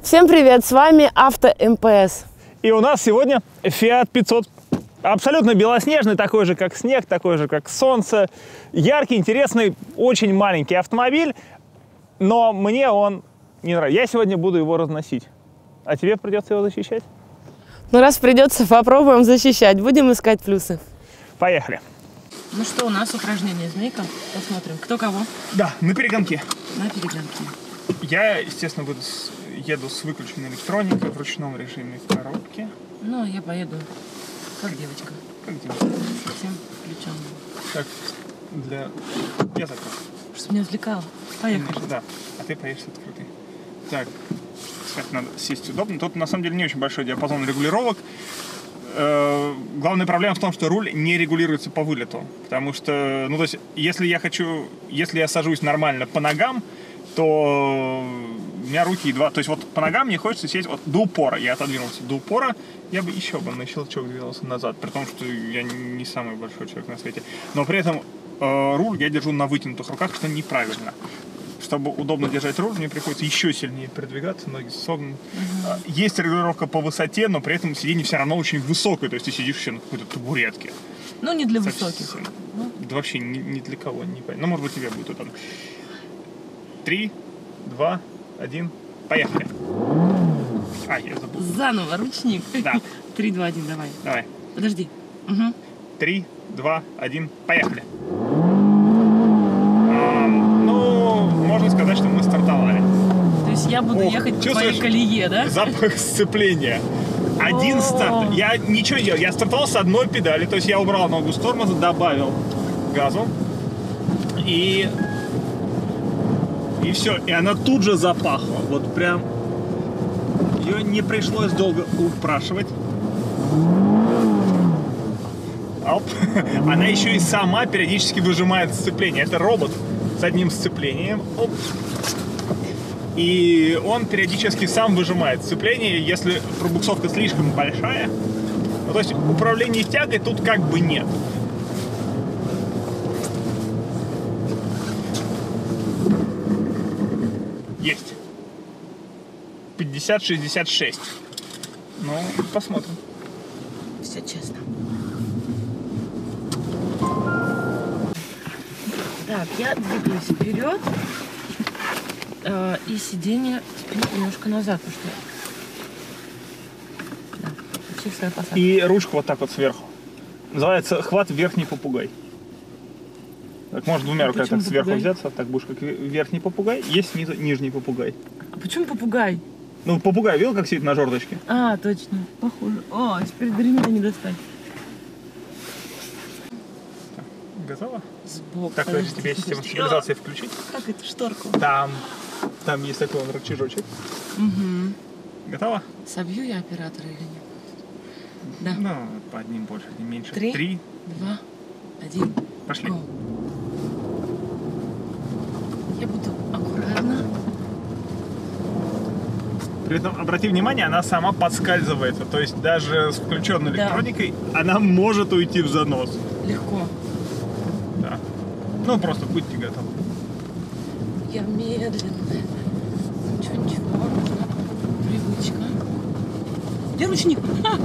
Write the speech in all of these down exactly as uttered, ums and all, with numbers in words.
Всем привет, с вами Авто эм пэ эс. И у нас сегодня Fiat пятьсот. Абсолютно белоснежный, такой же, как снег, такой же, как солнце. Яркий, интересный, очень маленький автомобиль, но мне он не нравится. Я сегодня буду его разносить. А тебе придется его защищать? Ну, раз придется, попробуем защищать. Будем искать плюсы. Поехали. Ну что, у нас упражнение «Змейка». Посмотрим, кто кого. Да, на перегонке. На перегонке. Я, естественно, буду с... еду с выключенной электроникой в ручном режиме в коробке. Ну, я поеду как девочка. Как девочка? Совсем включенная. Так, для... Я закрою. Что меня отвлекало. Поехали. Конечно, да. А ты поедешь открытый. Так, кстати, надо сесть удобно. Тут, на самом деле, не очень большой диапазон регулировок. Главная проблема в том, что руль не регулируется по вылету. Потому что, ну, то есть, если я хочу, если я сажусь нормально по ногам, то у меня руки едва... То есть, вот по ногам мне хочется сесть вот до упора. Я отодвинулся до упора, я бы еще бы на щелчок двигался назад. При том, что я не самый большой человек на свете. Но при этом э, руль я держу на вытянутых руках, что неправильно. Чтобы удобно держать руль, мне приходится еще сильнее передвигаться, ноги согнуты. Uh-huh. Есть регулировка по высоте, но при этом сиденье все равно очень высокое, то есть ты сидишь еще на какой-то табуретке. Ну, не для Совсем. высоких. Ну, да вообще ни, ни для кого, не понятно. Ну, может быть, тебе будет удобно. Три, два, один, поехали. А, я забыл. Заново, ручник. Да. Три, два, один, давай. Давай. Подожди. Угу. Три, два, один, поехали. Можно сказать, что мы стартовали. То есть я буду Ох, ехать по твоей колее, да? Запах сцепления. Один старт. Я ничего не делал. Я стартовал с одной педали. То есть я убрал ногу с тормоза, добавил газу. И... И все. И она тут же запахла. Вот прям... Ее не пришлось долго упрашивать. Оп. Она еще и сама периодически выжимает сцепление. Это робот с одним сцеплением. Оп. И он периодически сам выжимает сцепление, если пробуксовка слишком большая. Ну, то есть управление тягой тут как бы нет. Есть. пятьдесят шестьдесят шесть. Ну, посмотрим. Все честно. Так, я двигаюсь вперед, э, и сиденье теперь немножко назад, потому что да, чистая посадка. И ручку вот так вот сверху. Называется хват верхний попугай. Так, можно двумя руками так сверху взяться, так будешь как верхний попугай, есть снизу нижний попугай. А почему попугай? Ну, попугай, видел, как сидит на жердочке? А, точно, похоже. О, теперь до ремня не достать. Готово? Сбоку. Так, подожди, тебе систему стабилизации включить? Как это шторку? Там, там есть такой он рычажочек. Угу. Готово? Собью я оператора или нет? Да. Ну, по одним больше, одним меньше. Три, Три. два, один. Пошли. Go. Я буду аккуратно. При этом, обрати внимание, она сама подскальзывается. То есть даже с включенной Да. электроникой она может уйти в занос. Легко. Да. Ну, просто будьте готовы. Я медленно. Ничего, ничего. Нужна привычка. Где ручник?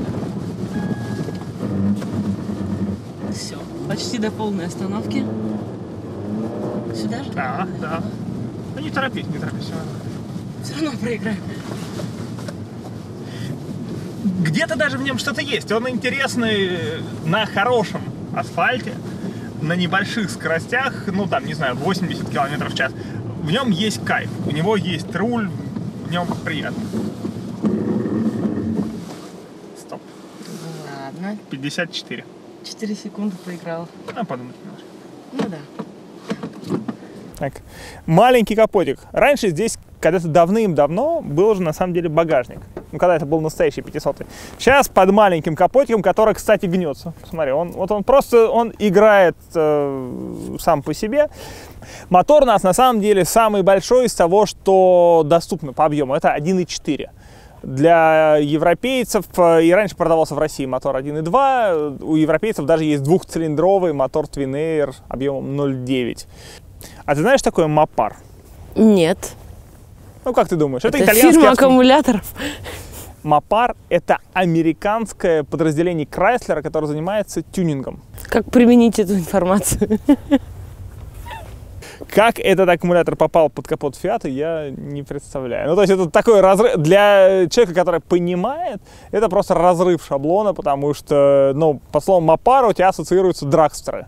Все. Почти до полной остановки. Сюда же? Да, да. Ну, не торопись, не торопись. Все равно проиграю. Где-то даже в нем что-то есть. Он интересный на хорошем асфальте, на небольших скоростях, ну там, не знаю, восемьдесят километров в час. В нем есть кайф, у него есть руль, в нем приятно. Стоп. Ладно. пятьдесят четыре. Четыре секунды проиграл. А, подумать немножко. Ну да. Так, маленький капотик. Раньше здесь когда-то давным-давно был же на самом деле багажник. Ну, когда это был настоящий пятисотый. Сейчас под маленьким капотиком, который, кстати, гнется. Посмотри, он, вот он просто, он играет э, сам по себе. Мотор у нас на самом деле самый большой из того, что доступно по объему. Это один и четыре. Для европейцев, и раньше продавался в России мотор один и два, у европейцев даже есть двухцилиндровый мотор Twin Air объемом ноль девять. А ты знаешь, что такое Мопар? Нет. Ну, как ты думаешь? Это, Это итальянский фирма автомобиль. аккумуляторов. Мопар – это американское подразделение Крайслера, которое занимается тюнингом. Как применить эту информацию? Как этот аккумулятор попал под капот Фиата, я не представляю. Ну, то есть это такой разрыв для человека, который понимает, это просто разрыв шаблона, потому что, ну, по словам Мопара у тебя ассоциируются драгстеры.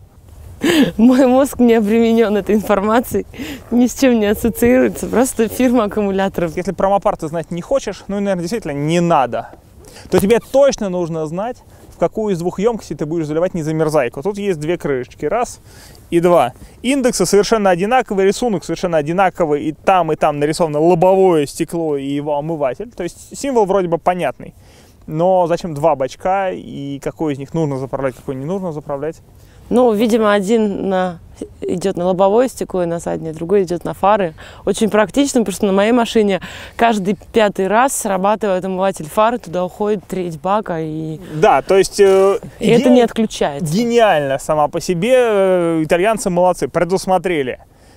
Мой мозг не обременен этой информацией, ни с чем не ассоциируется, просто фирма аккумуляторов. Если про Мопар ты знать не хочешь, ну, наверное, действительно не надо, то тебе точно нужно знать, в какую из двух емкостей ты будешь заливать незамерзайку. Тут есть две крышечки, раз и два. Индексы совершенно одинаковые, рисунок совершенно одинаковый, и там, и там нарисовано лобовое стекло и его омыватель. То есть символ вроде бы понятный, но зачем два бачка, и какой из них нужно заправлять, какой не нужно заправлять? Ну, видимо, один на... идет на лобовое стекло и на заднее, другой идет на фары. Очень практично, потому что на моей машине каждый пятый раз срабатывает омыватель фары, туда уходит треть бака, и, Да, то есть... Э, и это не отключается. Гениально сама по себе, э, итальянцы молодцы, предусмотрели.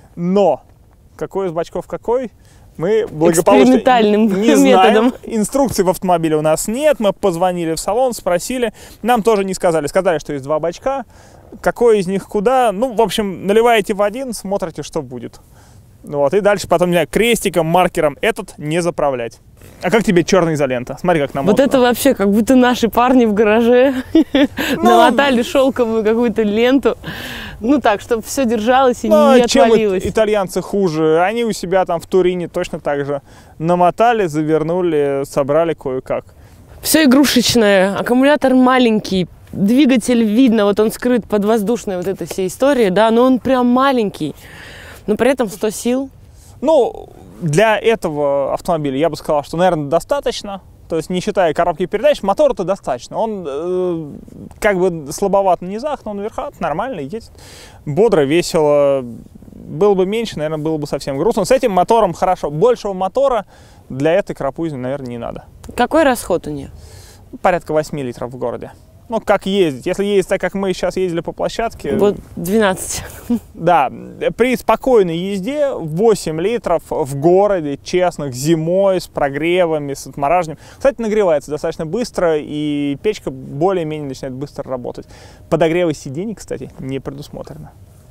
Но какой из бачков какой, мы благополучно Экспериментальным не методом. знаем. Инструкции в автомобиле у нас нет, мы позвонили в салон, спросили, нам тоже не сказали. Сказали, что есть два бачка, какой из них куда. Ну, в общем, наливаете в один, смотрите, что будет. Вот, и дальше потом, не знаю, крестиком, маркером этот не заправлять. А как тебе черная изолента? Смотри, как нам. Вот это вообще как будто наши парни в гараже намотали шелковую какую-то ленту. Ну так, чтобы все держалось и Ну, не чем отвалилось. итальянцы хуже? Они у себя там в Турине точно так же намотали, завернули, собрали кое-как. Все игрушечное, аккумулятор маленький, двигатель видно, вот он скрыт под воздушной вот этой всей историей, да, но он прям маленький, но при этом сто сил. Ну, для этого автомобиля я бы сказал, что, наверное, достаточно. То есть, не считая коробки передач, мотора-то достаточно. Он э, как бы слабоват на низах, но он верхат, нормально едет. Бодро, весело. Было бы меньше, наверное, было бы совсем грустно. С этим мотором хорошо. Большего мотора для этой крапузни, наверное, не надо. Какой расход у нее? Порядка восьми литров в городе. Ну, как ездить. Если ездить так, как мы сейчас ездили по площадке... Вот двенадцать. Да, при спокойной езде восемь литров в городе, честных, зимой, с прогревами, с отмораживанием. Кстати, нагревается достаточно быстро, и печка более-менее начинает быстро работать. Подогрева сидений, кстати, не предусмотрено.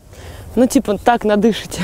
Ну, типа, так надышите.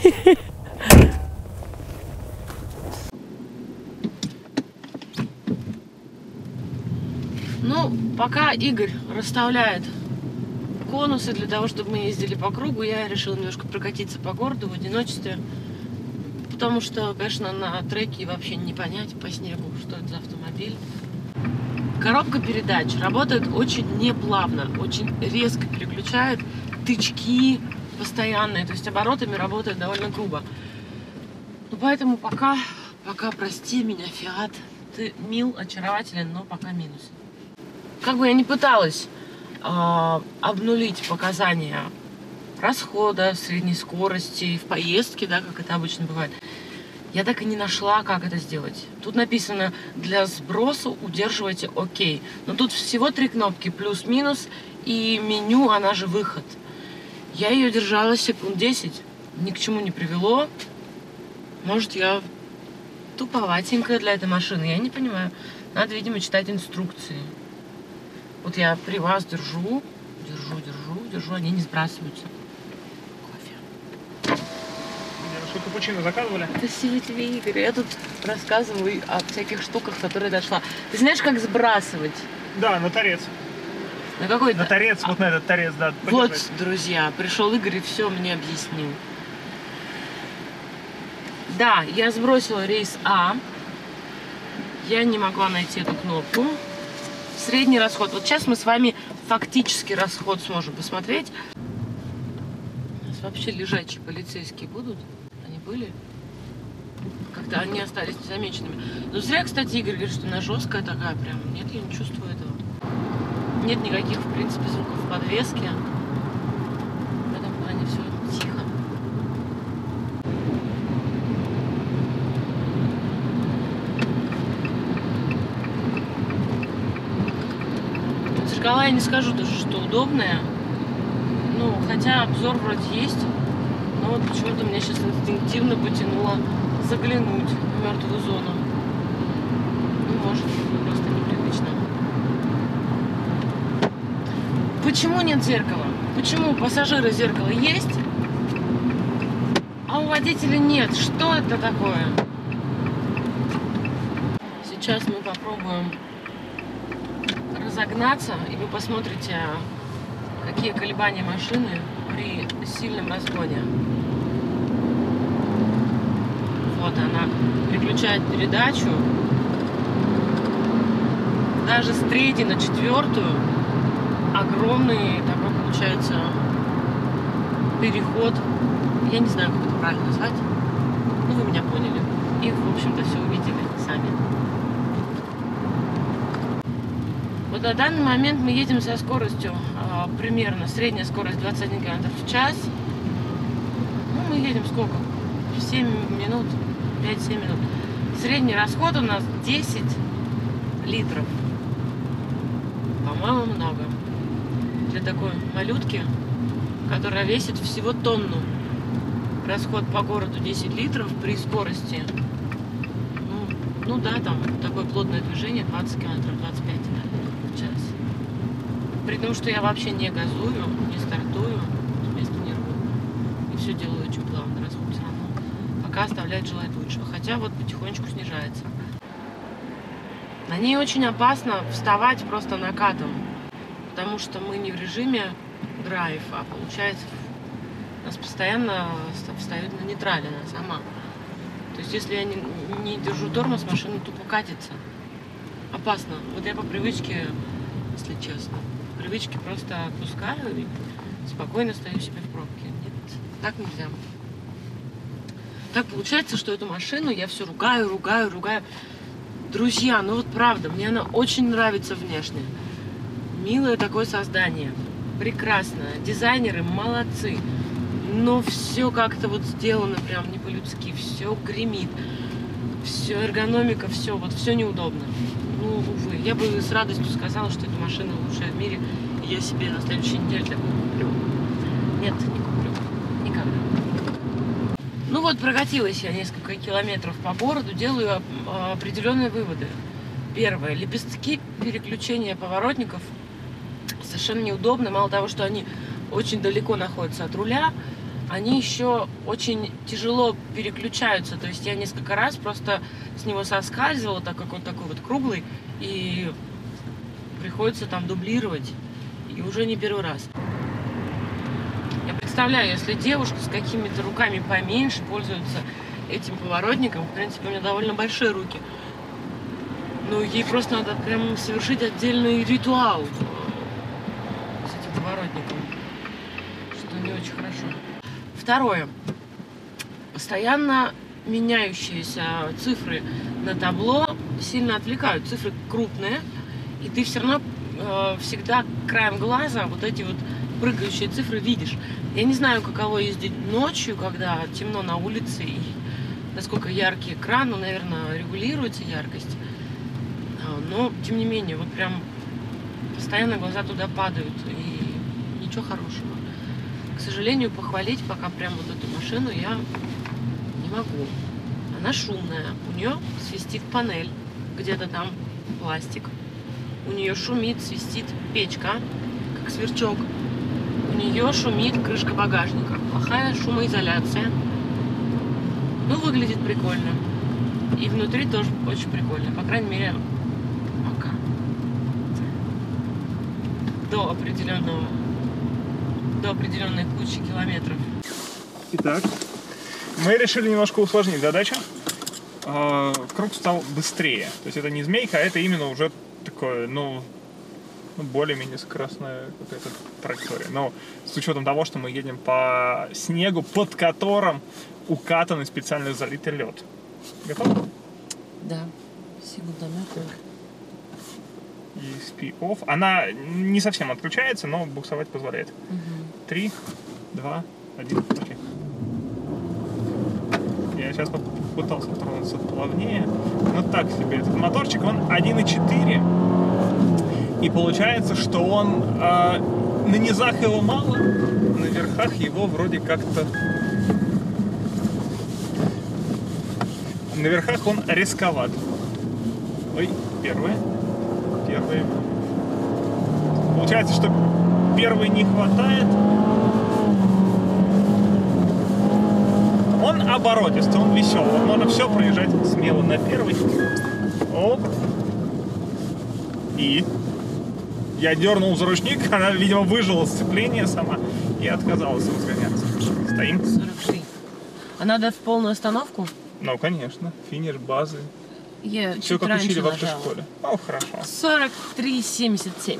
Ну, пока Игорь расставляет конусы для того, чтобы мы ездили по кругу, я решила немножко прокатиться по городу в одиночестве. Потому что, конечно, на треке вообще не понять по снегу, что это за автомобиль. Коробка передач работает очень неплавно, очень резко переключает, тычки постоянные, то есть оборотами работает довольно грубо. Ну, поэтому пока, пока, прости меня, Фиат, ты мил, очарователен, но пока минус. Как бы я ни пыталась э, обнулить показания расхода, средней скорости, в поездке, да, как это обычно бывает, я так и не нашла, как это сделать. Тут написано, для сброса удерживайте ОК. Но тут всего три кнопки, плюс-минус, и меню, она же выход. Я ее держала секунд десять, ни к чему не привело. Может, я туповатенькая для этой машины, я не понимаю. Надо, видимо, читать инструкции. Вот я при вас держу, держу, держу, держу, они не сбрасываются. Кофе. Что, капучино заказывали? Спасибо тебе, Игорь. Я тут рассказываю о всяких штуках, которые дошла. Ты знаешь, как сбрасывать? Да, на торец. На какой? На торец, вот на этот торец, да. Вот, друзья, пришел Игорь и все мне объяснил. Да, я сбросила рейс А. Я не могла найти эту кнопку. Средний расход. Вот сейчас мы с вами фактически расход сможем посмотреть. У нас вообще лежачие полицейские будут? Они были? Как-то они остались незамеченными. Но зря, кстати, Игорь говорит, что она жесткая такая прям. Нет, я не чувствую этого. Нет никаких, в принципе, звуков в подвеске. В этом плане все тихо. Зеркала я не скажу даже, что удобная. Ну, хотя обзор вроде есть. Но вот почему-то меня сейчас инстинктивно потянуло заглянуть в мертвую зону. Ну, может, просто непривычно. Почему нет зеркала? Почему у пассажира зеркало есть, а у водителя нет? Что это такое? Сейчас мы попробуем разогнаться, и вы посмотрите, какие колебания машины при сильном разгоне. Вот она переключает передачу. Даже с третьей на четвертую огромный такой получается переход. Я не знаю, как это правильно назвать. Ну, вы меня поняли. И, в общем-то, все увидели сами. Вот на данный момент мы едем со скоростью а, примерно, средняя скорость двадцать один километр в час. Ну, мы едем сколько? семь минут, пять-семь минут. Средний расход у нас десять литров. По-моему, много. Для такой малютки, которая весит всего тонну. Расход по городу десять литров при скорости. Ну, ну да, там такое плотное движение, двадцать километров, двадцать пять в час. При том, что я вообще не газую, не стартую, с места не рву. И все делаю очень плавно, расход все равно пока оставляет желать лучшего. Хотя вот потихонечку снижается. На ней очень опасно вставать просто накатом, потому что мы не в режиме драйв, а получается нас постоянно встает на нейтрале, она сама. То есть если я не, не держу тормоз, машина тупо катится. Опасно. Вот я по привычке, если честно, по привычке просто отпускаю и спокойно стою себе в пробке. Нет, так нельзя. Так получается, что эту машину я все ругаю, ругаю, ругаю. Друзья, ну вот правда, мне она очень нравится внешне. Милое такое создание. Прекрасное. Дизайнеры молодцы. Но все как-то вот сделано прям не по-людски. Все гремит. Все эргономика, все. Вот все неудобно. Ну, увы. Я бы с радостью сказала, что эта машина лучшая в мире. И я себе на следующей неделе такую куплю. Нет, не куплю. Никогда. Ну вот, прокатилась я несколько километров по городу, делаю определенные выводы. Первое. Лепестки переключения поворотников совершенно неудобны. Мало того, что они очень далеко находятся от руля, они еще очень тяжело переключаются. То есть я несколько раз просто с него соскальзывала, так как он такой вот круглый, и приходится там дублировать. И уже не первый раз. Я представляю, если девушка с какими-то руками поменьше пользуется этим поворотником, в принципе, у меня довольно большие руки, ну, ей просто надо прям совершить отдельный ритуал с этим поворотником, что не очень хорошо. Второе. Постоянно меняющиеся цифры на табло сильно отвлекают. Цифры крупные, и ты все равно э, всегда краем глаза вот эти вот прыгающие цифры видишь. Я не знаю, каково ездить ночью, когда темно на улице и насколько яркий экран, ну, наверное, регулируется яркость. Но, тем не менее, вот прям постоянно глаза туда падают, и ничего хорошего. К сожалению, похвалить пока прям вот эту машину я не могу. Она шумная, у нее свистит панель, где-то там пластик. У нее шумит, свистит печка, как сверчок. У нее шумит крышка багажника. Плохая шумоизоляция. Ну, выглядит прикольно. И внутри тоже очень прикольно. По крайней мере, пока. До определенного, до определенной кучи километров. Итак, мы решили немножко усложнить задачу. Круг стал быстрее. То есть это не змейка, а это именно уже такое, ну, более-менее скоростная какая-то траектория. Но с учетом того, что мы едем по снегу, под которым укатанный специально залитый лед. Готов? Да. Секундомер. и эс пи off. Она не совсем отключается, но буксовать позволяет. Три, два, один, пошли. Я сейчас попытался тронуться плавнее. Но так себе. Этот моторчик, он один и четыре. И получается, что он э, на низах его мало, на верхах его вроде как-то На верхах он рисковат. Ой, первый. Первый. Получается, что первый не хватает. Он оборотистый, он веселый. Вот можно все проезжать смело на первый. Оп. И я дернул за ручник, она, видимо, выжила сцепление сама и отказалась разгоняться. Стоим. сорок шесть. А надо в полную остановку? Ну, конечно. Финиш базы. Я Все чуть как раньше учили в нажала. автошколе. О, хорошо. сорок три семьдесят семь.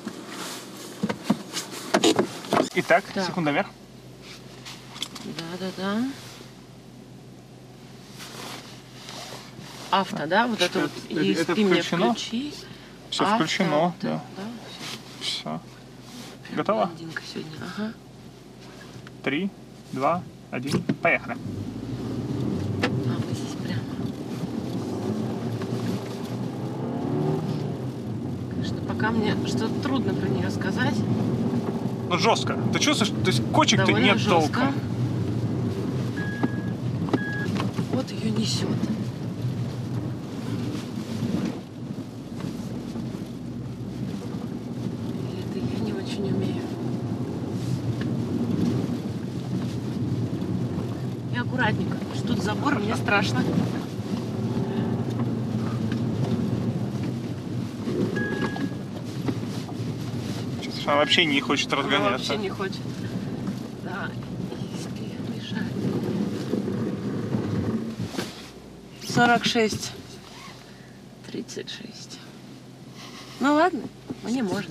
Итак, Так. секундомер. Да-да-да. Авто, да? Вот это вот. Это- И это спи мне включено? включи. Все Авто, включено. да, Да. да, всё. Все. Прям Готово? блондинка сегодня, ага. Три, два, один. Поехали. А, мы здесь прямо. Конечно, пока мне что-то трудно про нее сказать. Ну, жестко. Ты чувствуешь, то есть кочек-то Довольно нет жестко. толком. Вот ее несет. И это я не очень умею. И аккуратненько. Что тут забор, мне страшно. Чувствуешь, она вообще не хочет Она разгоняться. вообще не хочет. Да, иски мешает. сорок шесть. тридцать шесть. Ну ладно, мне можно.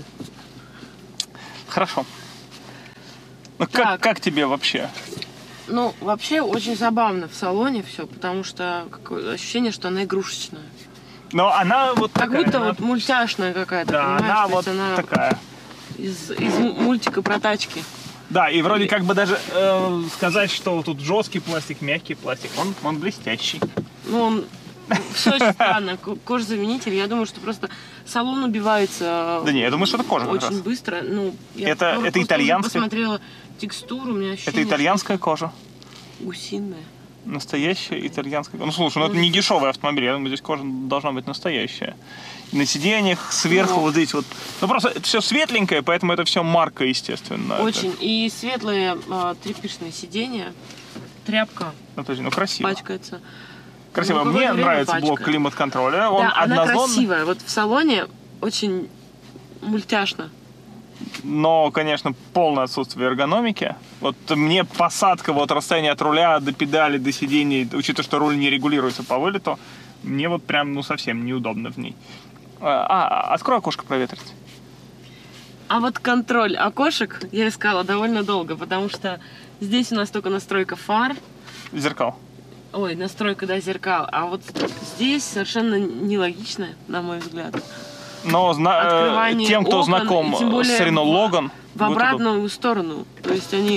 Хорошо. Ну, Так. как, как тебе вообще? Ну, вообще очень забавно в салоне все, потому что какое ощущение, что она игрушечная. Но она вот Как такая. будто она- вот мультяшная какая-то, Да, понимаешь? она То вот есть она такая. из, из м- мультика про тачки. Да, и вроде Или- как бы даже э, сказать, что тут жесткий пластик, мягкий пластик, он, он блестящий. Ну, он все очень странно. Ко- Кожзаменитель, я думаю, что просто салон убивается Да не, я думаю, что это кожа как очень раз. быстро. Ну, я Это- просто это уже итальянская? посмотрела текстуру, у меня ощущение, Это итальянская кожа. что гусиная. Настоящая итальянская. Ну слушай, ну это не дешевый автомобиль, я думаю, здесь кожа должна быть настоящая. И на сиденьях сверху Ну. вот здесь вот. Ну просто это все светленькое, поэтому это все марка, естественно. Очень. И светлые а, тряпичные сиденья. Тряпка Это, ну, подожди, ну красиво. пачкается. Красиво. Ну, Мне какое-то время нравится блок пачкает. климат-контроля. Он Да, она однозонный, красивая. Вот в салоне очень мультяшно. но, конечно, полное отсутствие эргономики. Вот мне посадка, вот расстояние от руля до педали, до сидений, учитывая, что руль не регулируется по вылету, мне вот прям, ну, совсем неудобно в ней. А, а, открой окошко проветрить. А вот контроль окошек я искала довольно долго, потому что здесь у нас только настройка фар, Зеркал. ой, настройка, да, зеркал, а вот здесь совершенно нелогично, на мой взгляд. Но зна- э, Открывание тем, кто окон, знаком и тем более с Renault в- Logan, В будет обратную сторону. То есть они...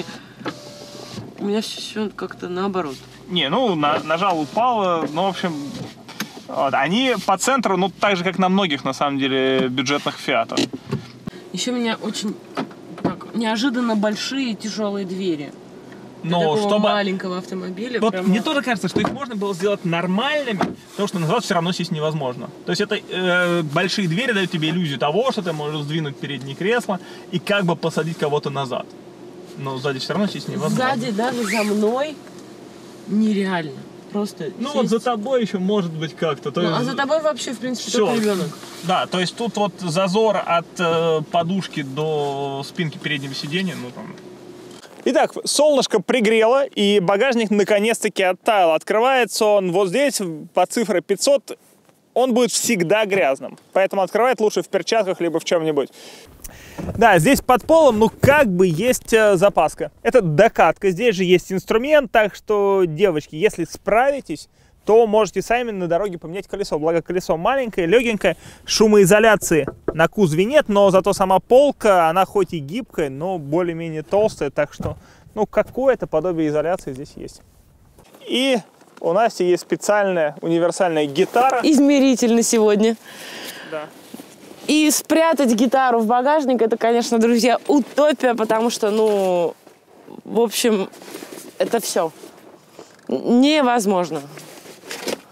У меня все как-то наоборот. удобно. Не, ну, на- нажал, упал, ну, в общем, вот, они по центру, ну, так же, как на многих, на самом деле, бюджетных Фиатах. Еще меня очень так, неожиданно большие тяжелые двери. Для Но такого чтобы... маленького автомобиля. Вот прямо- мне тоже кажется, что их можно было сделать нормальными, потому что назад все равно сесть невозможно. То есть это э, большие двери дают тебе иллюзию того, что ты можешь сдвинуть переднее кресло и как бы посадить кого-то назад. Но сзади все равно сесть невозможно. Сзади даже за мной нереально. Просто Ну сесть. вот за тобой еще может быть как-то. То Ну, есть- а за тобой вообще, в принципе, Всё. только ребенок. Да, то есть тут вот зазор от э, подушки до спинки переднего сиденья, ну там. Итак, солнышко пригрело, и багажник наконец-таки оттаял. Открывается он вот здесь, по цифре пятьсот, он будет всегда грязным. Поэтому открывать лучше в перчатках, либо в чем-нибудь. Да, здесь под полом, ну, как бы есть э, запаска. Это докатка, здесь же есть инструмент, так что, девочки, если справитесь, то можете сами на дороге поменять колесо. Благо, колесо маленькое, легенькое, шумоизоляции на кузове нет, но зато сама полка, она хоть и гибкая, но более-менее толстая, так что, ну, какое-то подобие изоляции здесь есть. И у Насти есть специальная универсальная гитара. Измеритель на сегодня. Да. И спрятать гитару в багажник, это, конечно, друзья, утопия, потому что, ну, в общем, это все невозможно.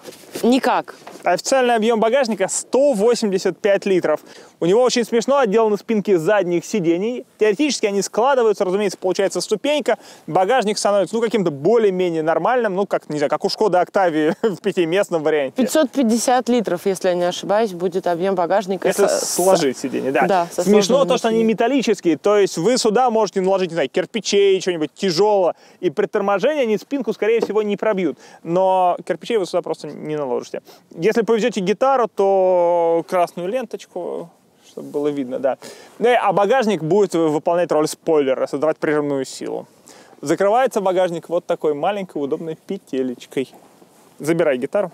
Никак. Официальный объем багажника сто восемьдесят пять литров. У него очень смешно отделаны спинки задних сидений. Теоретически они складываются, разумеется, получается ступенька. Багажник становится, ну, каким-то более-менее нормальным, ну, как, не знаю, как у Шкоды Октавии в пятиместном варианте. пятьсот пятьдесят литров, если я не ошибаюсь, будет объем багажника. Если со, сложить сиденье, да. да Смешно то, что они металлические, то есть вы сюда можете наложить, не знаю, кирпичей, что-нибудь тяжелое, и при торможении они спинку, скорее всего, не пробьют. Но кирпичей вы сюда просто не наложите. Если повезете гитару, то красную ленточку, чтобы было видно, да. А багажник будет выполнять роль спойлера, создавать прижимную силу. Закрывается багажник вот такой маленькой удобной петелечкой. Забирай гитару.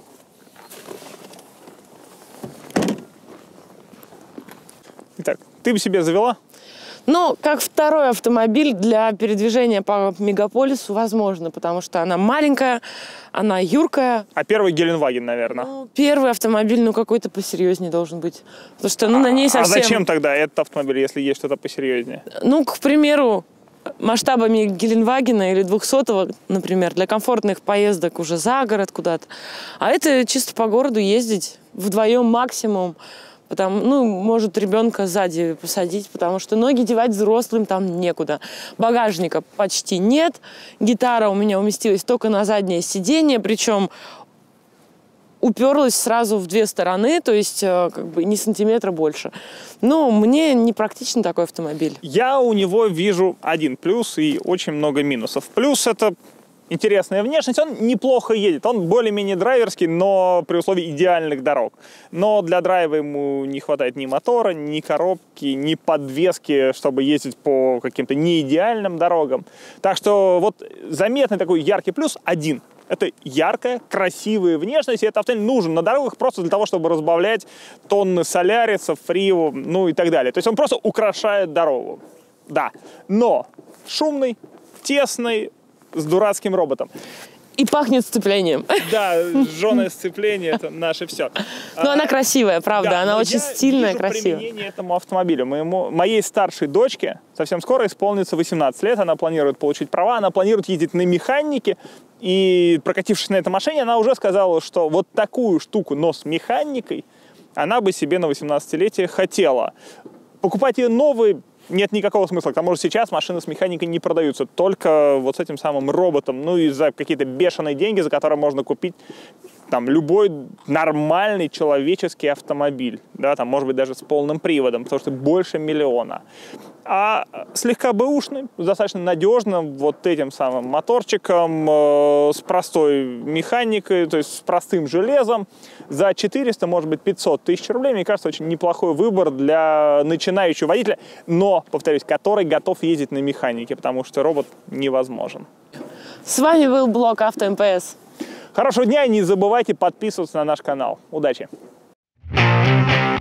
Итак, ты бы себе завела? Ну, как второй автомобиль для передвижения по мегаполису возможно, потому что она маленькая, она юркая. А первый Геленваген, наверное. Ну, первый автомобиль, ну, какой-то посерьезнее должен быть. Потому что, ну, а, на ней совсем... А зачем тогда этот автомобиль, если есть что-то посерьезнее? Ну, к примеру, масштабами Геленвагена или двухсотого, например, для комфортных поездок уже за город куда-то. А это чисто по городу ездить вдвоем максимум. Потому, ну, может ребенка сзади посадить, потому что ноги девать взрослым там некуда. Багажника почти нет. Гитара у меня уместилась только на заднее сиденье, причем уперлась сразу в две стороны, то есть как бы не сантиметра больше. Ну, мне не практичен такой автомобиль. Я у него вижу один плюс и очень много минусов. Плюс — это интересная внешность, он неплохо едет, он более-менее драйверский, но при условии идеальных дорог. Но для драйва ему не хватает ни мотора, ни коробки, ни подвески, чтобы ездить по каким-то неидеальным дорогам. Так что вот заметный такой яркий плюс один. Это яркая, красивая внешность, и этот автомобиль нужен на дорогах просто для того, чтобы разбавлять тонны солярисов, фрио, ну и так далее. То есть он просто украшает дорогу. Да, но шумный, тесный, с дурацким роботом. И пахнет сцеплением. Да, жженое сцепление — это наше все. Но а, она красивая, правда, да, она очень стильная, вижу красивая. Применение этому автомобилю. Моему, моей старшей дочке совсем скоро исполнится восемнадцать лет, она планирует получить права, она планирует ездить на механике, и, прокатившись на этой машине, она уже сказала, что вот такую штуку, но с механикой, она бы себе на восемнадцатилетие хотела. Покупать ее новый нет никакого смысла. К тому же сейчас машины с механикой не продаются, только вот с этим самым роботом, ну и за какие-то бешеные деньги, за которые можно купить там любой нормальный человеческий автомобиль, да, там, может быть, даже с полным приводом, потому что больше миллиона. А слегка бэушный, достаточно надежным вот этим самым моторчиком, э, с простой механикой, то есть с простым железом, за четыреста, может быть, пятьсот тысяч рублей, мне кажется, очень неплохой выбор для начинающего водителя, но, повторюсь, который готов ездить на механике, потому что робот невозможен. С вами был блог Авто МПС. Хорошего дня и не забывайте подписываться на наш канал. Удачи!